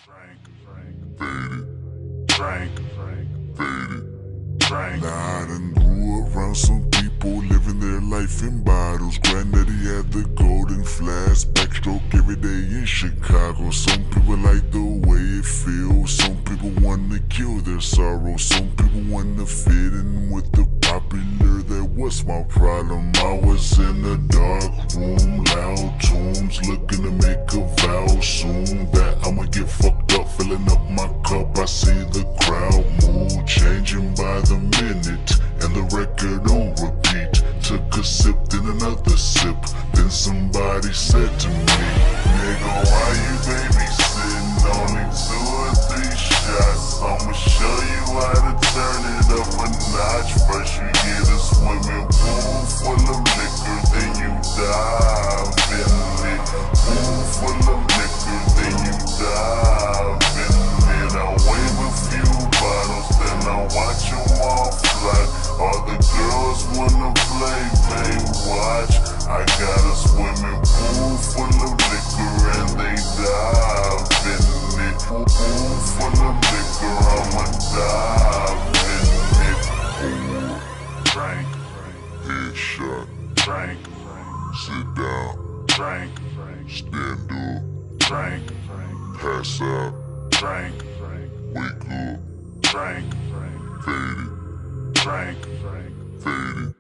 Nah, I done grew around some people living their life in bottles. Granddaddy had the golden flask, backstroke every day in Chicago. Some people like the way it feels, some people wanna kill their sorrow, some people wanna fit in with the popular. That was my problem. I was in a dark room, loud tunes, looking to make a vow soon that I'ma get fucked up, filling up my cup. I see the crowd mood changing by the minute, and the record on repeat. Took a sip, then another sip, then somebody said to me, nigga, why you babysitting? Only 2 or 3 shots. I'ma show you how to turn it up a notch. First you get a swimming pool full of liquor, then you dive in it. Pool full of liquor, then you dive in it. I wave a few bottles, then I watch them all fly. All the girls wanna play, they watch. I got a swimming pool full of liquor and they dive in it. Pool full of liquor, I'ma dive in it. Pool, drink, headshot, drink, sit down, drink, stand up, drink, pass out, drink, wake up, drink, faded, drink, faded,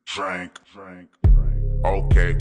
drink. Okay,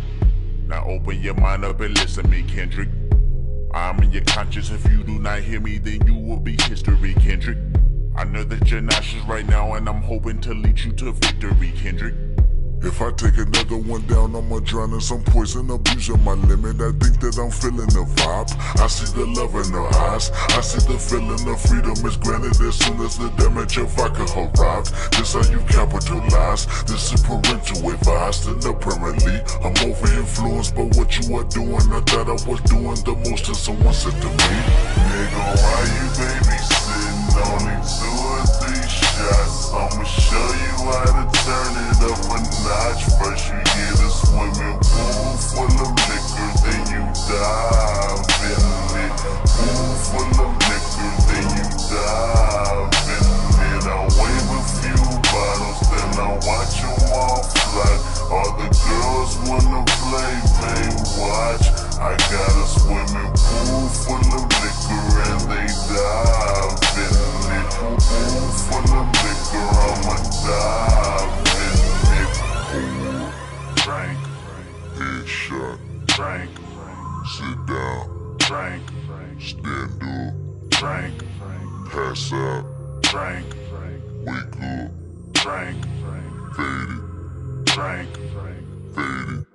now open your mind up and listen to me, Kendrick. I'm in your conscience. If you do not hear me, then you will be history, Kendrick. I know that you're nauseous right now, and I'm hoping to lead you to victory, Kendrick. If I take another one down, I'ma drown in some poison, abusing my limit. I think that I'm feeling the vibe. I see the love in her eyes. I see the feeling of freedom is granted as soon as the damage of vodka arrived. This how you capitalize. This is parental advice. And apparently, I'm over influenced by what you are doing. I thought I was doing the most, and someone said to me, nigga, why you babysitting? Only 2 or 3 shots. I'ma show you how to turn it up a notch. First you get a swimming pool full of liquor, then you dive in it. Pool full of liquor, then you dive in it. I wave a few bottles, then I watch them all fly. All the girls wanna play, they watch. I got a swimming pool full of liquor and they dive in it. Pool full of liquor, I'ma dive in it. Pool, Drink, headshot, drink, sit down, drink, stand up, drink, pass out, drink, wake up, drink, faded, drink, faded.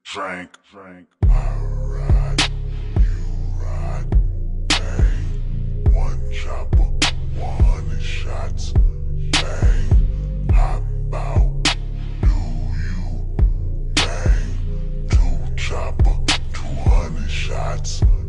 drink. I ride, you ride, bang, 1 chopper, 100 shots, bang, hop out, do you, bang, 2 chopper, 200 shots.